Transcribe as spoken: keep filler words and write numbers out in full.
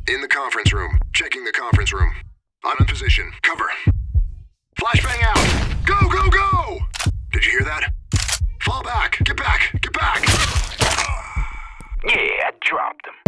In the conference room. Checking the conference room. I'm in position. Cover. Flashbang out! Go, go, go! Did you hear that? Fall back! Get back! Get back! Yeah, I dropped him.